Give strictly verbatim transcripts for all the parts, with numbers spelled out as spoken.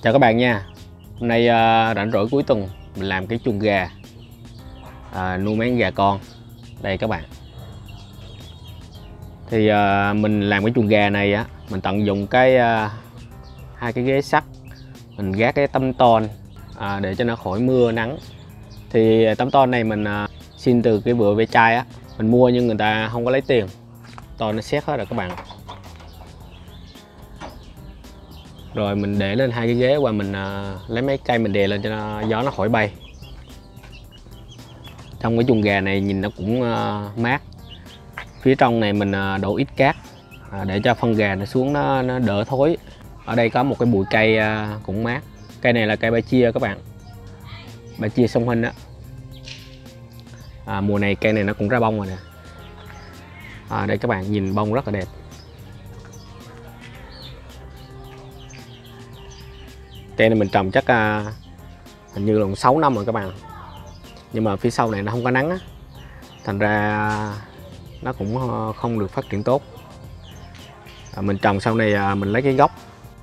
Chào các bạn nha. Hôm nay uh, rảnh rỗi cuối tuần mình làm cái chuồng gà, uh, nuôi mấy con gà con. Đây các bạn. Thì uh, mình làm cái chuồng gà này á, mình tận dụng cái uh, hai cái ghế sắt, mình gác cái tấm tôn uh, để cho nó khỏi mưa nắng. Thì tấm tôn này mình uh, xin từ cái vựa ve chai á, mình mua nhưng người ta không có lấy tiền. Tôn nó xét hết rồi các bạn. Rồi mình để lên hai cái ghế và mình uh, lấy mấy cây mình đè lên cho nó, gió nó khỏi bay. Trong cái chuồng gà này nhìn nó cũng uh, mát. Phía trong này mình uh, đổ ít cát uh, để cho phân gà nó xuống nó, nó đỡ thối. Ở đây có một cái bụi cây uh, cũng mát. Cây này là cây ba chia các bạn, ba chia sông Hinh á. À, mùa này cây này nó cũng ra bông rồi nè. À, đây các bạn nhìn bông rất là đẹp. Cây này mình trồng chắc uh, hình như là sáu năm rồi các bạn. Nhưng mà phía sau này nó không có nắng á, thành ra nó cũng không được phát triển tốt. À, mình trồng sau này uh, mình lấy cái gốc.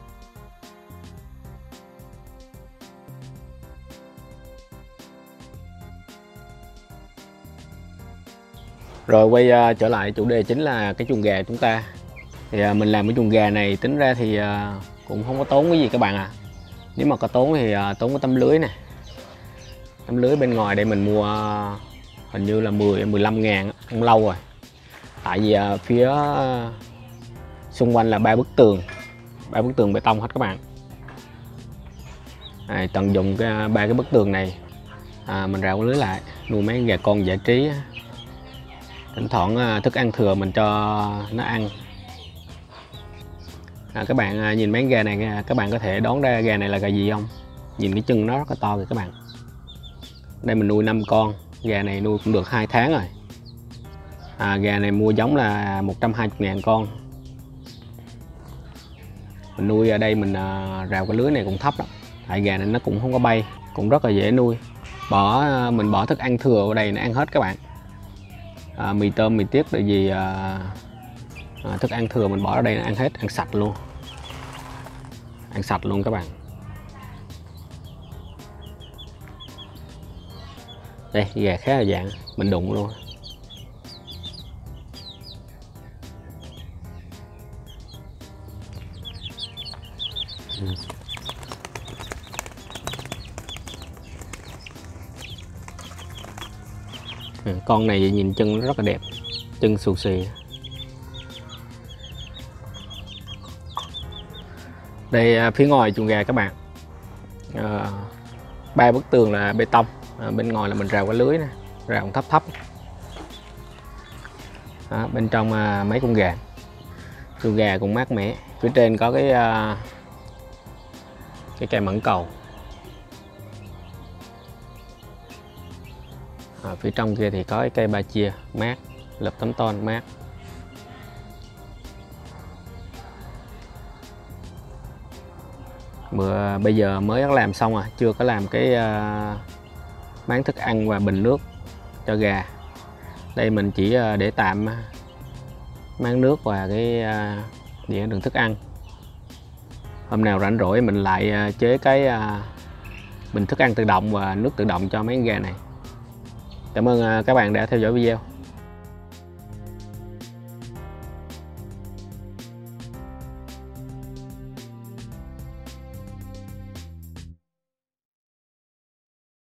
Rồi quay uh, trở lại chủ đề chính là cái chuồng gà chúng ta. Thì uh, mình làm cái chuồng gà này tính ra thì uh, cũng không có tốn cái gì các bạn à. Nếu mà có tốn thì uh, tốn cái tấm lưới nè. Tấm lưới bên ngoài đây mình mua uh, hình như là mười mười lăm ngàn, không lâu rồi. Tại vì uh, phía uh, xung quanh là ba bức tường, ba bức tường bê tông hết các bạn. À, tận dụng cái ba cái bức tường này, à, mình rào cái lưới lại, nuôi mấy gà con giải trí. Thỉnh thoảng uh, thức ăn thừa mình cho nó ăn. À, các bạn nhìn mấy gà này, các bạn có thể đoán ra gà này là gà gì không? Nhìn cái chân nó rất là to kìa các bạn. Đây mình nuôi năm con, gà này nuôi cũng được hai tháng rồi. À, gà này mua giống là một trăm hai mươi ngàn con. Mình nuôi ở đây mình uh, rào cái lưới này cũng thấp lắm. Tại gà này nó cũng không có bay, cũng rất là dễ nuôi. Bỏ mình bỏ thức ăn thừa ở đây nó ăn hết các bạn. À, mì tôm, mì tiết tại vì uh, À, thức ăn thừa mình bỏ ở đây là ăn hết, ăn sạch luôn, ăn sạch luôn các bạn. Đây gà khá là dạng, mình đụng luôn. Ừ, con này nhìn chân nó rất là đẹp, chân xù xì. Đây phía ngoài chuồng gà các bạn, à, ba bức tường là bê tông, à, bên ngoài là mình rào cái lưới nè, rào thấp thấp. À, bên trong à, mấy con gà, chuồng gà cũng mát mẻ. Phía trên có cái à, cái cây mãng cầu, à, phía trong kia thì có cái cây ba chia mát, lợp tấm tôn mát. Bữa, bây giờ mới làm xong à, chưa có làm cái uh, máng thức ăn và bình nước cho gà. Đây mình chỉ uh, để tạm máng nước và cái uh, đĩa đựng thức ăn. Hôm nào rảnh rỗi mình lại uh, chế cái uh, bình thức ăn tự động và nước tự động cho mấy con gà này. Cảm ơn uh, các bạn đã theo dõi video.